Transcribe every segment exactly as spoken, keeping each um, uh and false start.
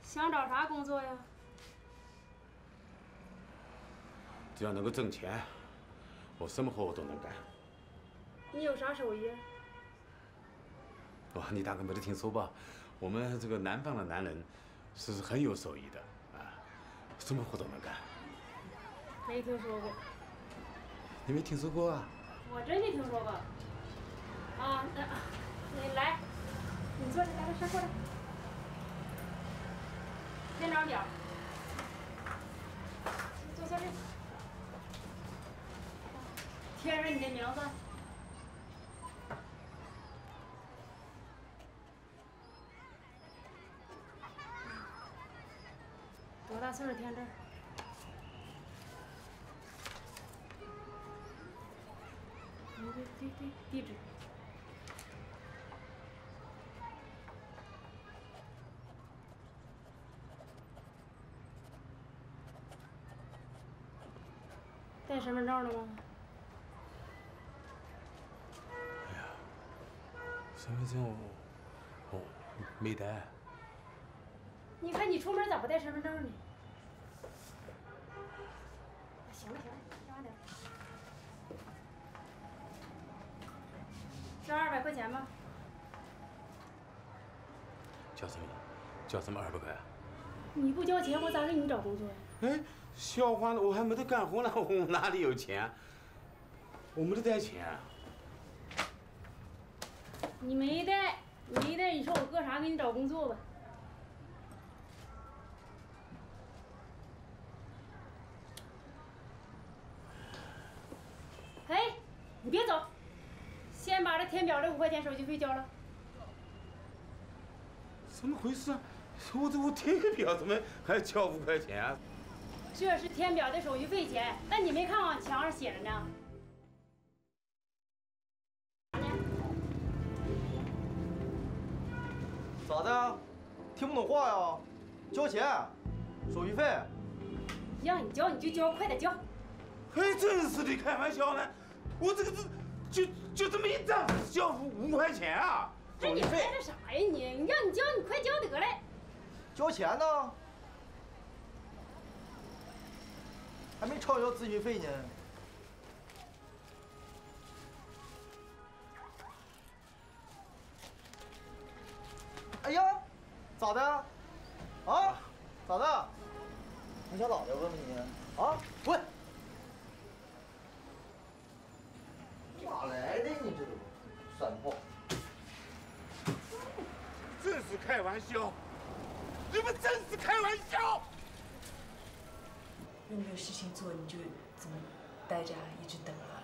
想找啥工作呀？ 只要能够挣钱，我什么活我都能干。 你有啥手艺？ 哇，你大概没得听说吧？我们这个南方的男人是很有手艺的啊，什么活都能干。 没听说过。 你没听说过啊？ 我真没听说过。啊，那你来，你坐这，来来上过来。填张表。坐坐这。填上你的名字。多大岁数填这儿？对对对，地址。带身份证了吗？ 哎呀，身份证我我没带。 你看你出门咋不带身份证呢？行了行了，听完点。交二百块钱吧。 交什么？交什么二百块啊？ 你不交钱，我咋给你找工作呀？ 哎，小花，我还没得干活呢，我哪里有钱？我没得带钱。 你没带，没带，你说我搁啥给你找工作吧？哎，你别走，先把这填表这五块钱手续费交了。 怎么回事啊？我这我填个表怎么还交五块钱啊？ 这是填表的手续费钱，那你没看往墙上写着呢？ 咋的？听不懂话呀？交钱，手续费。 让你交你就交，快点交。 哎，真是的，开玩笑呢。我这个是就就这么一张，交五块钱啊！ 那你赖着啥呀你？你让你交，你快交得了。 交钱呢？还没超交咨询费呢。哎呀，咋的？啊？咋的？你想咋的？问问你。啊？滚！哪来的你这都山炮？ 真是开玩笑！你们真是开玩笑！ 又没有事情做，你就这么待着，一直等啊？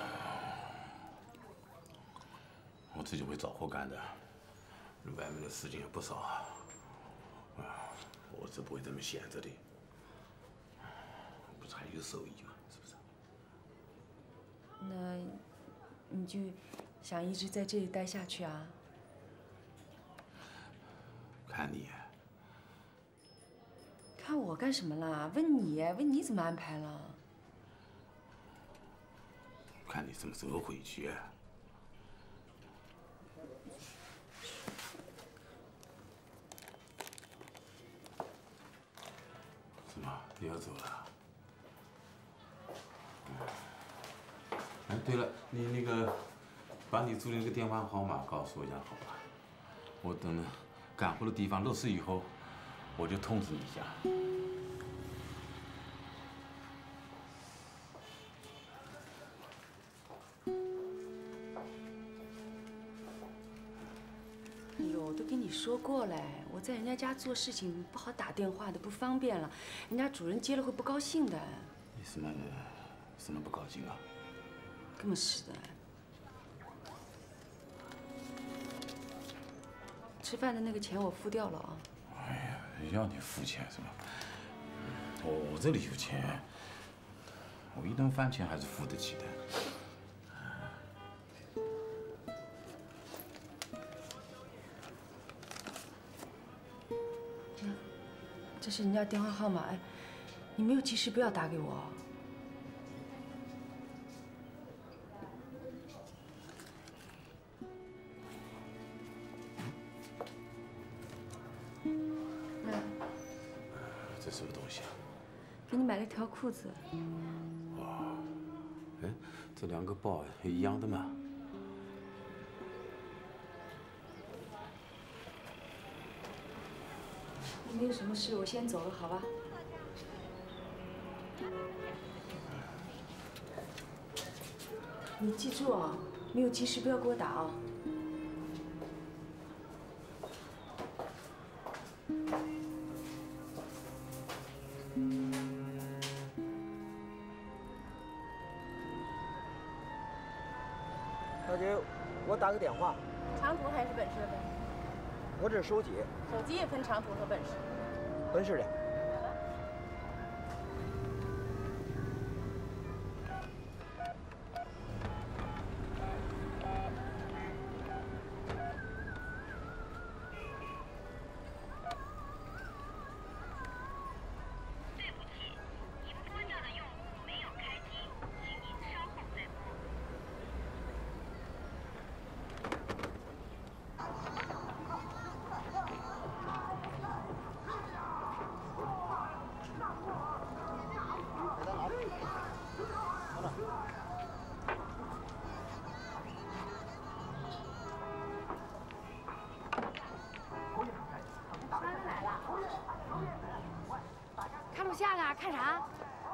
我自己会找活干的，外面的事情也不少啊。啊，我是不会这么闲着的。不是还有手艺吗？是不是？ 那你就想一直在这里待下去啊？ 看你。 看我干什么啦？问你，问你怎么安排了？ 看你什么时候回去。怎么你要走了？哎，对了，你那个把你住的那个电话号码告诉我一下好吧？我等干活的地方落实以后，我就通知你一下。 哎呦，我都跟你说过嘞，我在人家家做事情不好打电话的，不方便了，人家主人接了会不高兴的。 你什么什么不高兴啊？ 根本是的。吃饭的那个钱我付掉了啊。 哎呀，要你付钱是吧？我我这里有钱，我一顿饭钱还是付得起的。 这是人家电话号码，哎，你没有急事不要打给我。那这什么东西啊？ 给你买了条裤子。 哇，哎，这两个包一样的吗？ 没有什么事，我先走了，好吧？你记住啊，没有及时不要给我打啊。 小姐，我打个电话， 长途还是本市的？ 我这是手机， 手机也分长途和本市。 本市的。 看录像啊？看啥？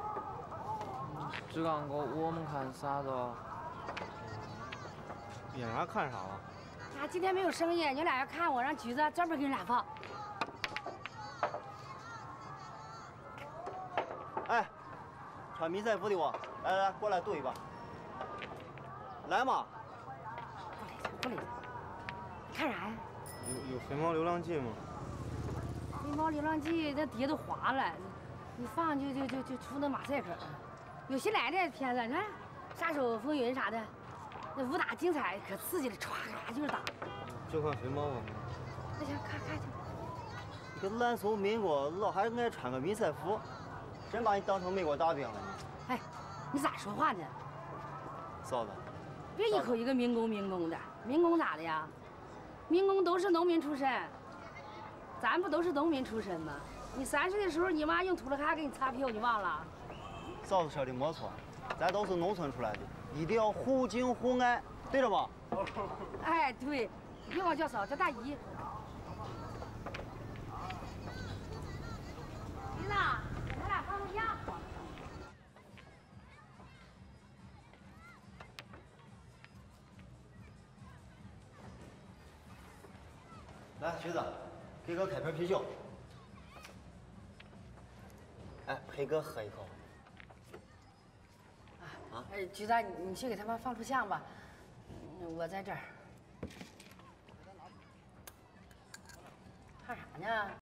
这刚个我们看啥子？ 演啥看啥了？ 啊，今天没有生意，你俩要看我，让橘子专门给你俩放。 哎，穿迷彩服的我，来来来，过来赌一把。来嘛。 不理他，看啥呀？ 有有《飞猫流浪记》吗？ 《飞猫流浪记》这碟都滑了，你放就就就就出那马赛克。有新来的片子，你看《杀手风云》啥的，那武打精彩，可刺激了，歘歘就是打。 就看飞猫吧。 那行，看看去。 你个烂怂民国，老还爱穿个迷彩服，真把你当成美国大兵了你。 哎，你咋说话呢？ 嫂子， 别一口一个民工民工的，民工咋的呀？民工都是农民出身。 咱不都是农民出身吗？你三岁的时候，你妈用土了卡给你擦屁股，你忘了？ 嫂子说的没错，咱都是农村出来的，一定要互敬互爱，对着吧？ 哎，对，别管叫嫂，叫大姨。姨子，咱俩放个样。 来，橘子。 给哥开瓶啤酒。哎，陪哥喝一口。 啊，哎，橘子，你去给他们放录像吧，我在这儿。看啥呢？